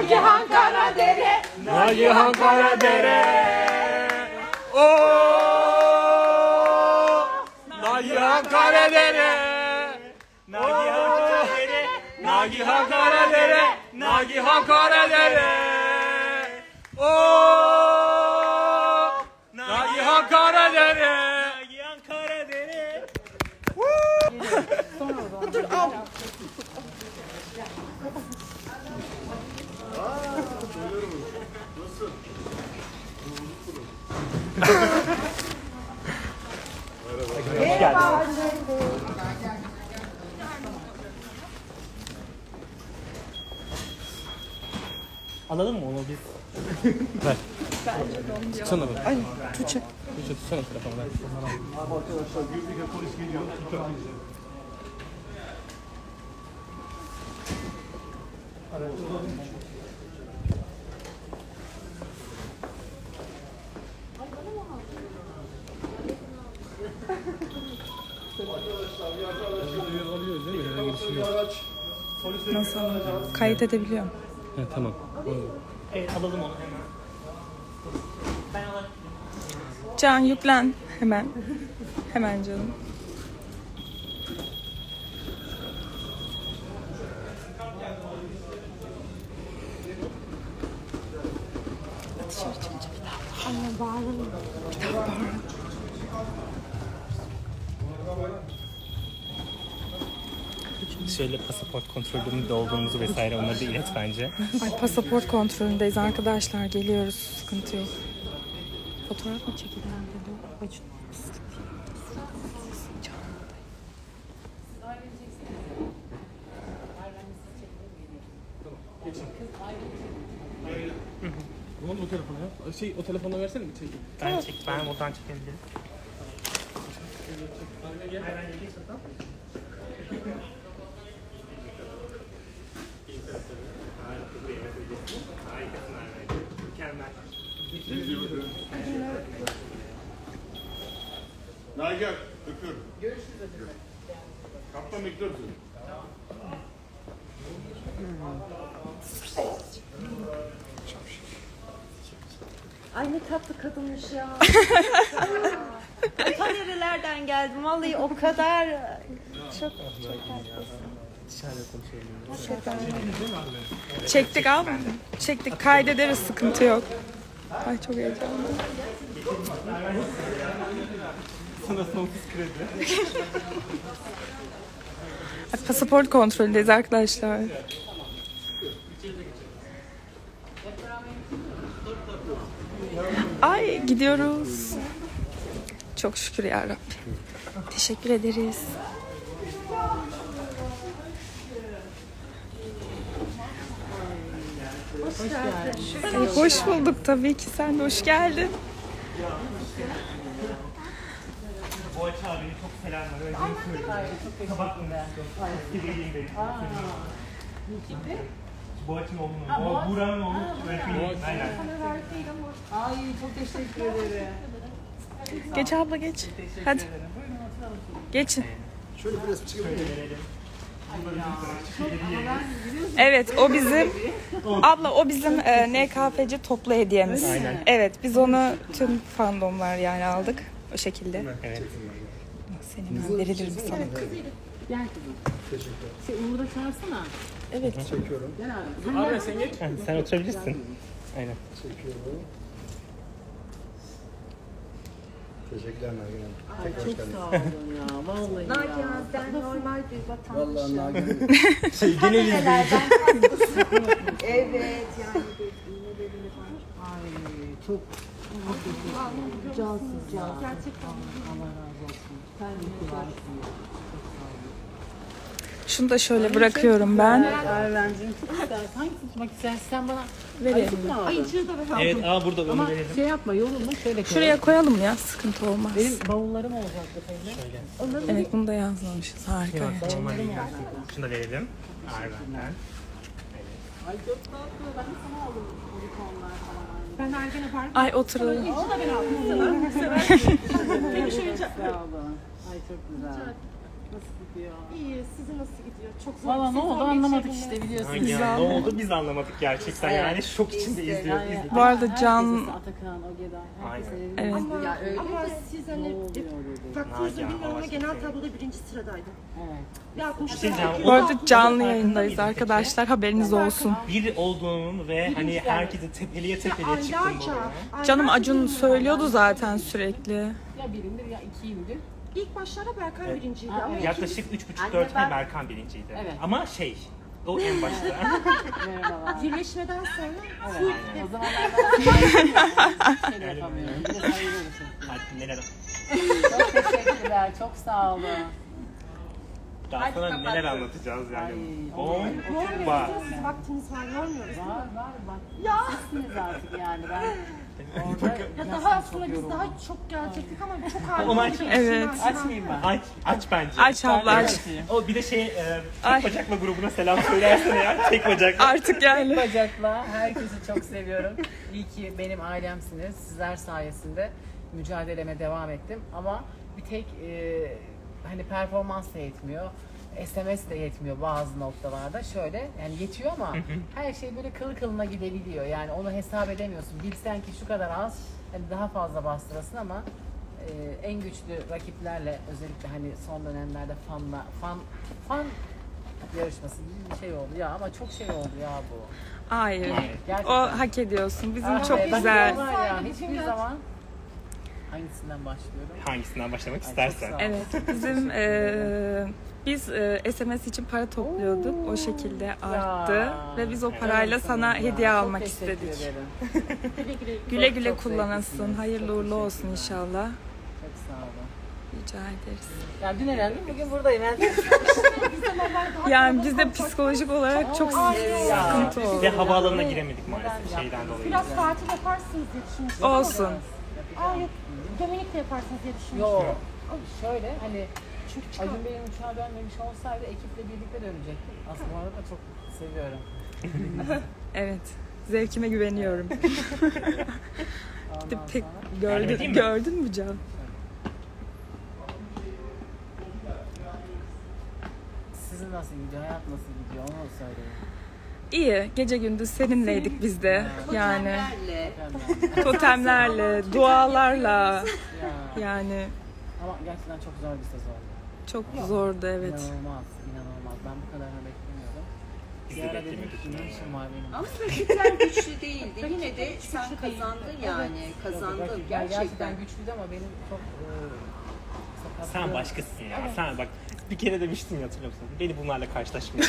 Nagihan Karadere, Nagihan Karadere. Nagihan Karadere. Nagihan Karadere. Nagihan Karadere. Nagihan Karadere. Nagihan Karadere. Dur al. Merhaba. Alalım mı onu biz? Ver. Tutsana bak. Ay Tuğçe. Tuğçe tutsana telefonu ver. Arkadaşlar güvenlik polis geliyor. Tutar bizi. Nasıl alalım? Kayıt edebiliyorum. Ha, tamam. Evet alalım onu hemen. Ben alayım. Can yüklen hemen. Hemen canım. Dışarı çıkınca bir daha. Anne bağırın. Bir daha bağırın. Şöyle pasaport kontrolünde olduğumuzu vesaire onları da ilet bence. Ay pasaport kontrolündeyiz arkadaşlar. Geliyoruz. Sıkıntı yok. Fotoğraf mı çekilen dedi? Ay şu pislik. Ne oldu bu telefona ya? O telefonu versene bir çekeyim. Ben buradan çekebilirim. Nagihan, öpüyorum. Görüşürüz. Kaptan bekliyoruz. Ay ne tatlı kadınmış ya. Ta nerelerden geldim vallahi o kadar çok tatlısın. Dışarıda konuşalım. Çektik abi. Çektik. Kaydederiz. Sıkıntı yok. Ay çok heyecanlı. Sana sonsuz kredi. Pasaport kontrolündeyiz arkadaşlar. Ay gidiyoruz. Çok şükür ya Rabbim. Teşekkür ederiz. Hoş bulduk tabii ki. Sen de hoş geldin. Bu aç abine çok selamlar. Öyle söyleyeyim. Kabaklı versiyon. Eski değilim benim. Bu açın oğlunun. Buğra'nın oğlu. Öğretmenim. Aynen. Ay çok teşekkür ederim. Geç abla geç. Hadi. Geçin. Şöyle biraz çıkabilir miyim? Evet o bizim abla o bizim NKFC toplu hediyemiz. Aynen. Evet biz onu tüm fandomlar yani aldık o şekilde. Evet. Senin ben veririm sana. Gel kızım. Teşekkürler. Uğur'u da çağırsana. Evet. Çekiyorum. Gel abi. Abi sen geç. Sen oturabilirsin. Aynen. Çekiyorum. Teşekkürler Nagihan. Ay çok sağ olun ya vallahi. Nagihan sen normal bir vatandaşım. Vallahi Nagihan. Gene Evet yani iğnelerini falan. Ay çok cansız cansız. Gerçekten. Allah razı olsun. Sen de güzelsin. Şunu da şöyle bırakıyorum ben. Erven'cim çok istersen. Hangisini tutmak istersen sen bana Verelim. Ay içine de ver. Evet burada onu Ama verelim. şey yapma yorulma şöyle koy. Şuraya koyalım ya sıkıntı olmaz. Benim bavullarım olacaktı Fehmi. Evet bunu da yazmamışız harika. Şunu da verelim. Arven'den. Ay çok tatlı. Ben de sana aldım unicornlar falan. Ben erken yaparım. Ay oturalım. İçine de ben aldım sana. Seversin. Benim şu oyuncak. Sağ olun. Ay çok güzel. Nasıl gidiyor? İyi, sizin nasıl gidiyor? Çok zor. Valla ne oldu anlamadık işte biliyorsunuz. Aynen. Ne oldu biz anlamadık gerçekten Evet. yani şok içinde izliyoruz. Bu arada Can- Herkes Atakan, Ogeday, herkes Aynen. evinde. Evet. Ama, Ya öyle ama de siz ne hani oluyor dedi. baktığınızda Nagihan, bilmiyorum ama Allah genel aşkına. tabloda birinci sıradaydı. Evet. Yapmış. şey diyeceğim, Bu arada canlı yayındayız arkadaşlar, haberiniz olsun. Bir olduğunun ve hani herkesi tepeliye tepeliye çıktım bu Aylarca. arada. Canım Acun söylüyordu zaten sürekli. Ya birimdir ya ikiyimdir. İlk başlarda Berkay birinciydi ama Yaklaşık 3,5-4 ay Berkan birinciydi. Evet. Ama o en başta. Merhabalar. birleşmeden sonra Evet. O zaman ben şey de yapamıyorum. Bir de sayılı olsun. Hadi neler Çok teşekkürler. Çok sağ olun. daha sana neler anlatacağız yani. Ay, Bomba. siz vaktiniz var, yormuyoruz. Var bak. Ya. Sizsiniz artık yani. Ben orada Ya daha aslında biz daha çok gelecektik ama çok Onu ağır. aç. Evet. açmayayım ben. Aç bence. Aç abla aç. O bir de Ay. tek bacakla grubuna selam söylersen ya. Tek bacakla. Artık yani. Bacakla herkesi çok seviyorum. İyi ki benim ailemsiniz. Sizler sayesinde mücadeleme devam ettim. Ama bir tek hani performans da yetmiyor. SMS de yetmiyor bazı noktalarda. Şöyle yani yetiyor ama her şey böyle kılı kılına gidebiliyor. Yani onu hesap edemiyorsun. Bilsen ki şu kadar az hani daha fazla bastırasın ama en güçlü rakiplerle özellikle hani son dönemlerde fan yarışması gibi bir şey oldu ya ama çok şey oldu ya bu. Hayır. Gerçekten. O hak ediyorsun. Bizim Ah, çok evet, güzel. var ya, hiçbir zaman hangisinden başlıyorum? Hangisinden başlamak Ay, istersen. çok sağ ol. Evet. Bizim biz SMS için para topluyorduk. O şekilde arttı. Ve biz o parayla sana hediye Çok almak teşekkür istedik. ederim. Güle Çok, güle çok kullanasın. zevklisiniz. Hayırlı Çok uğurlu olsun teşekkürler. inşallah. Çok sağ olun. Rica ederiz. Yani dün elendim, bugün buradayım. Yani biz de psikolojik olarak çok sıkıntı Ve oldu. havaalanına giremedik maalesef şeyden dolayı. Biraz tatil yaparsınız diye düşünmüştüm. Olsun. Aa yok, Dominik de yaparsınız diye düşünmüştüm. Yok. Şöyle hani Acun Bey'in uçağa dönmemiş olsaydı ekiple birlikte dönecektik. Aslında bu arada çok seviyorum. Evet. Zevkime güveniyorum. Ondan Pek sonra. Yardım edeyim mi? gördün mü Can? Sizin nasıl gidiyor, hayat nasıl gidiyor onu söyleyin. İyi. Gece gündüz seninleydik biz de. Yani Mükemmel. totemlerle, dualarla. Ya. Yani Ama gerçekten çok zor bir sezon. çok zordu evet. İnanılmaz, inanılmaz. Ben bu kadarını beklemiyordum. Biz Bir de ara dedim beklemiyorduk ki ne yani. işim var benim. Ama rakipler güçlü değildi. Yine de sen kazandın yani. Yok, Kazandın rakipler gerçekten. gerçekten güçlüydü ama benim çok Sen başkasın ya. Sen bak bir kere demiştin ya hatırlıyor musun? Beni bunlarla karşılaşmıyor.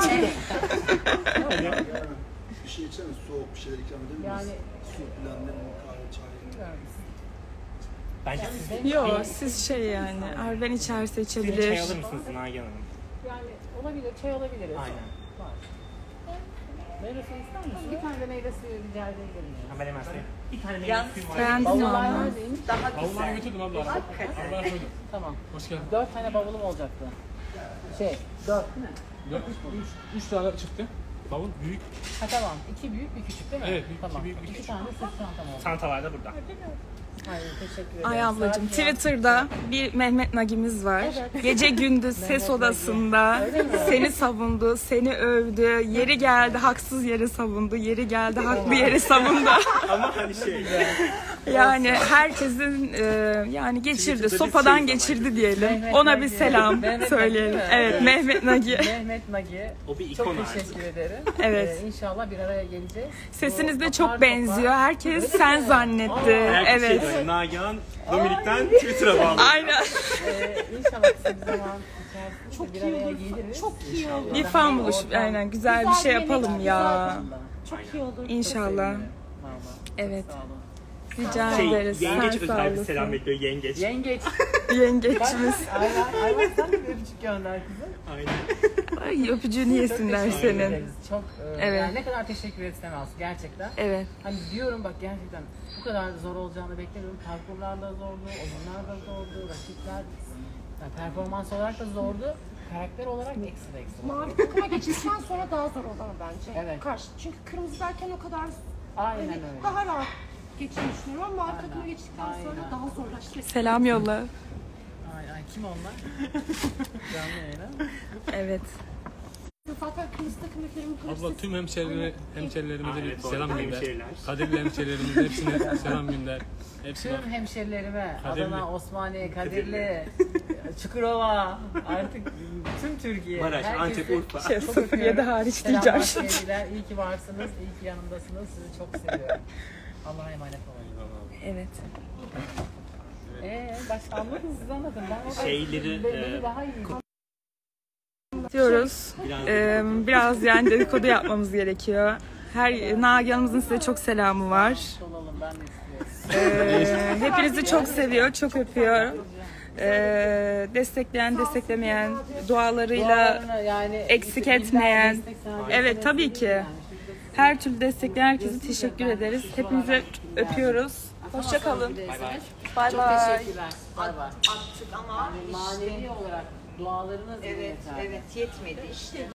Bir şey içer misin? Soğuk bir şeyler ikram edebilir miyiz? Yani- Su, blenderın, kahve, çay. Bence siz Yo siz şey yani Arven içerse bir çay içebilir. alır mısınız Nagihan Hanım? Yani olabilir, çay alabiliriz. Aynen. Var. Meyve suyu ister misin? Bir tane de meyve suyu rica edebilirim. Ha, ben hemen söyleyeyim. Bir tane meyve Yalnız suyum var. Beğendin mi Bavullar ama? neredeymiş? Daha Vallahi güzel. götürdüm abla. Hakikaten. Tamam. Hoş geldin. 4 tane bavulum olacaktı. 4 değil mi? 3 tane çıktı. Bavul büyük. Ha tamam. 2 büyük, bir küçük değil mi? Evet, bir- tamam. iki büyük, bir 2 küçük. tane sırt çantam oldu. Çantalar da burada. Hayır, teşekkür ederim. Ay ablacığım Saat ya. Twitter'da bir Mehmet Nagimiz var. Gece gündüz ses Mehmet odasında Öyle mi? seni savundu, seni övdü. Yeri geldi haksız yere savundu, yeri geldi haklı yere savundu. Ama hani şey. Yani herkesin yani geçirdi, Twitter'da bir sopadan şey geçirdi diyelim. Mehmet Ona Nagi. bir selam Mehmet söyleyelim. Nagi değil mi? Evet, Mehmet Nagi. Mehmet Nagi. O bir ikon Çok artık. teşekkür ederim. Evet. İnşallah bir araya geleceğiz. Sesiniz de Bu çok apar benziyor. topar- Herkes Öyle sen mi? zannetti. Herkes Evet. şey diyor, Nagihan Dominik'ten Twitter'a bağlı. Aynen. İnşallah kısa bir zaman içerisinde Çok bir iyi araya olur. geliriz. Çok iyi olur. Bir fan buluş. Aynen güzel bir şey yapalım ya. Çok iyi olur. İnşallah. Vallahi. Evet. Sağ olun. Rica Şey, ederiz. yengeç Sen sağ özel bir selam olasın. bekliyor yengeç. Yengeç. Yengeçimiz. Aynen sen de bir öpücük gönder kızım. Aynen. Ay öpücüğünü yesinler Teşekkür senin. ederiz. Çok Evet. yani ne kadar teşekkür etsem az gerçekten. Evet. Hani diyorum bak gerçekten bu kadar zor olacağını beklemiyorum. Parkurlar da zordu, oyunlar da zordu, rakipler yani performans olarak da zordu. Karakter olarak ekstra. Mavi takıma geçtikten sonra daha zor olanı bence. Evet. Karşı. Çünkü kırmızıdayken o kadar Aynen hani öyle. daha rahat geçtiğini düşünüyorum ama mavi takıma geçtikten sonra Aynen. daha zorlaştı. Selam yolla. Ay Kim onlar? Canlı yayına. Evet. Zaten kırmızı takım efendim Abla tüm hemşerilerimize bir Evet, selam orada gönder. hemşeriler. Kadirli hemşerilerimize hepsine selam gönder. Hepsine. Tüm hemşerilerime, Kadirli. Adana, Osmaniye, Kadirli, Çukurova, artık tüm Türkiye. Maraş, herkesi Antep, Urfa. çok Safiye'de öpüyorum. hariç Selamlar, diyeceğim. sevgiler. İyi ki varsınız, iyi ki yanımdasınız. Sizi çok seviyorum. Allah'a emanet olun. Evet. Başka anladınız, siz anladın. Ben o Şeyleri, beni daha iyi. Diyoruz. Biraz yani dedikodu yapmamız gerekiyor. Nagihan'ımızın size çok selamı var. Olalım, ben de istiyorum. Hepinizi çok seviyor, çok öpüyor. Destekleyen, desteklemeyen, dualarıyla Dualarını yani eksik illa etmeyen. destek sana Evet, destek tabii değil ki. yani. Her türlü destekleyen herkese teşekkür ederiz. Hepinize öpüyoruz. Hoşça kalın. Bay Çok bay. teşekkürler. Bay bay. Attık ama Manevi olarak dualarınız evet yeterli. evet yetmedi işte.